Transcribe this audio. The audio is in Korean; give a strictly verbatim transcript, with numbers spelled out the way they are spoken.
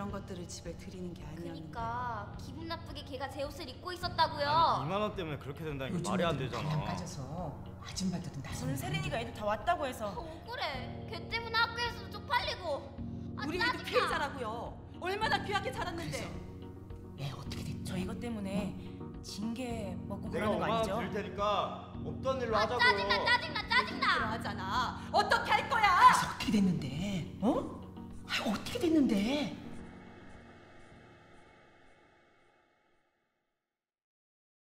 그런 것들을 집에 들이는 게 아니었는데. 그러니까 기분 나쁘게 걔가 제 옷을 입고 있었다고요. 아니 이만 원 때문에 그렇게 된다는 게 말이 안 되잖아. 그냥 빠져서 아줌마들은 다 오늘 세린이가 애들 다 왔다고 해서. 어, 억울해. 걔 때문에 학교에서도 쪽팔리고. 아, 우리 애도 짜증나. 피해자라고요. 얼마나 귀하게 자랐는데. 애 어떻게 됐죠? 저 이것 때문에 징계 먹고 내가 그러는 거 오만 원 아니죠? 드릴 테니까 없던 일로 아, 하자고. 짜증나 짜증나 짜증나. 하잖아. 어떻게 할 거야? 어떻게 됐는데? 어? 아, 어떻게 됐는데?